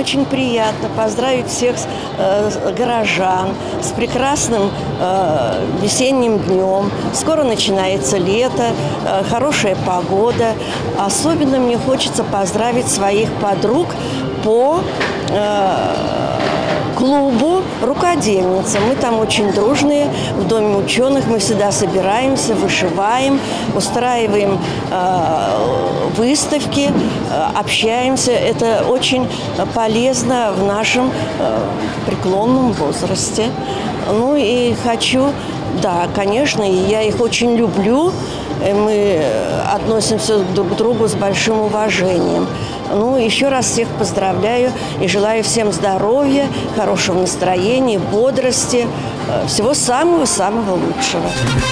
очень приятно поздравить всех горожан с прекрасным весенним днем. Скоро начинается лето, хорошая погода. Особенно мне хочется поздравить своих подруг по клубу «Рукодельница». Мы там очень дружные, в Доме ученых. Мы всегда собираемся, вышиваем, устраиваем выставки, общаемся. Это очень полезно в нашем преклонном возрасте. Ну и хочу, да, конечно, я их очень люблю. Мы относимся друг к другу с большим уважением. Ну, еще раз всех поздравляю и желаю всем здоровья, хорошего настроения, бодрости, всего самого-самого лучшего.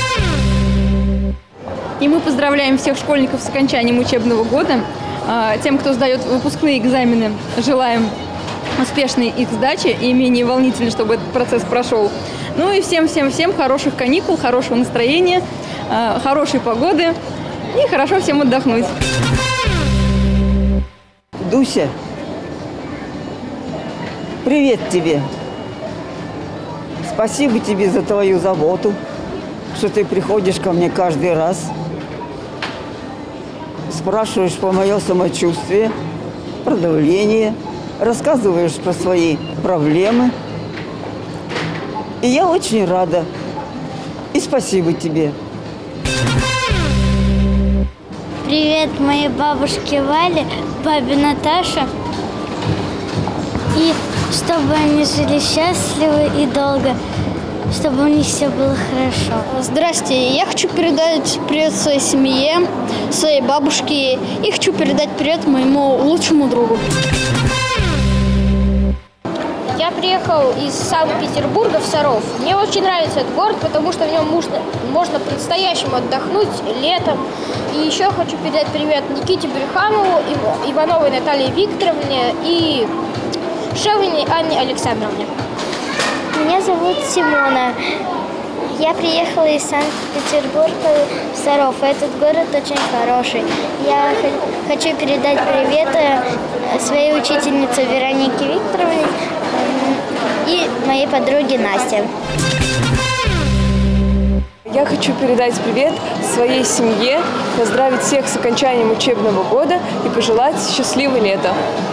И мы поздравляем всех школьников с окончанием учебного года. Тем, кто сдает выпускные экзамены, желаем успешной их сдачи и менее волнительно, чтобы этот процесс прошел. Ну и всем хороших каникул, хорошего настроения, хорошей погоды и хорошо всем отдохнуть. Дуся, привет тебе. Спасибо тебе за твою заботу, что ты приходишь ко мне каждый раз, спрашиваешь по мое самочувствие, про давление, рассказываешь про свои проблемы. И я очень рада. И спасибо тебе. Привет моей бабушке Вале, бабе Наташе. И чтобы они жили счастливо и долго, чтобы у них все было хорошо. Здрасте, я хочу передать привет своей семье, своей бабушке и хочу передать привет моему лучшему другу. Я приехал из Санкт-Петербурга в Саров. Мне очень нравится этот город, потому что в нем можно по-настоящему отдохнуть летом. И еще хочу передать привет Никите Брюханову, Ивановой Наталье Викторовне и Шевиной Анне Александровне. Меня зовут Симона. Я приехала из Санкт-Петербурга в Саров. Этот город очень хороший. Я хочу передать привет своей учительнице Веронике Викторовне и моей подруге Насте. Я хочу передать привет своей семье, поздравить всех с окончанием учебного года и пожелать счастливого лета.